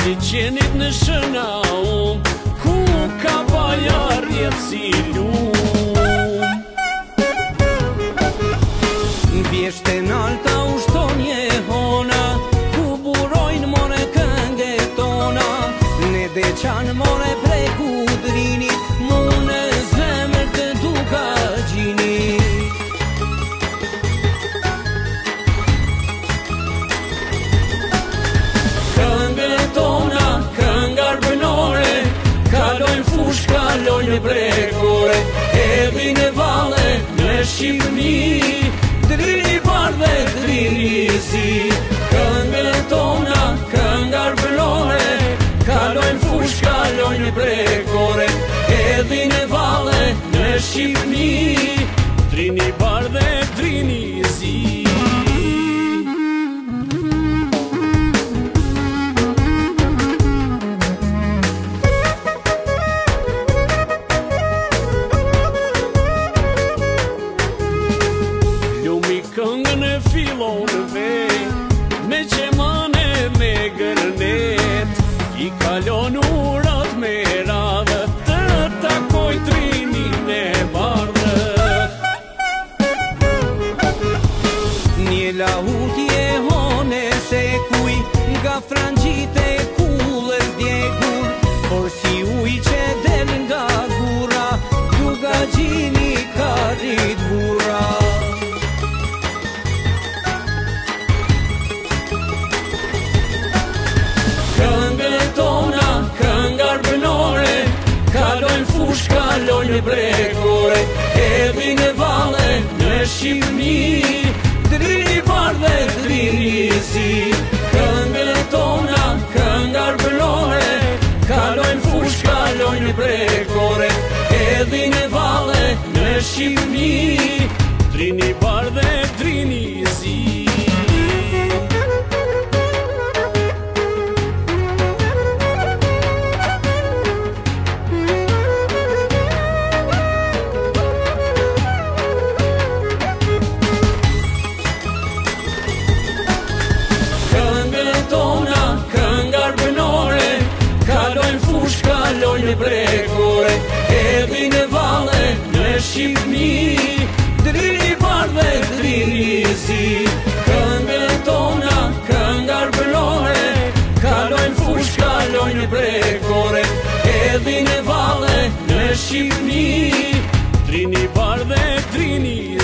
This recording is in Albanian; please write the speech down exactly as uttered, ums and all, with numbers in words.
si qenit në shënaum, ku ka bajar jetë si lum. Vjeshte nalta ushtonje hona, ku burojnë more kënge tona, ne deqan more preku drinit, mune zemër të duka gjinit. Kalojnë prekore, edhin e vale në Shqipëni, drini bardhe, drini zi. Këngën tona, këngar bënore, kalojnë fush, kalojnë prekore, edhin e vale në Shqipëni, drini bardhe, drini zi. Këngën e filon vej, me qemane me gërnet, i kalon urat me radhë, të takoj trinin e bardhë. Një lahutje hone se kuj, nga frangjit e kullës djegur, por si uj që del nga gura, duga gjini ka rrit bura. Kalojnë prekore, edhin e vale në Shqipëni, drini bardhe, drini zi. Këngën tona, këngar bënore, kalojnë fush, kalojnë prekore, edhin e vale në Shqipëni, drini bardhe, drini zi. Kalojnë prekore, edhin e vale në Shqipëni, drini bardhe, drini zi. Këngën tona, këngar bënore, kalojnë fush, kalojnë prekore, edhin e vale në Shqipëni, drini bardhe, drini zi.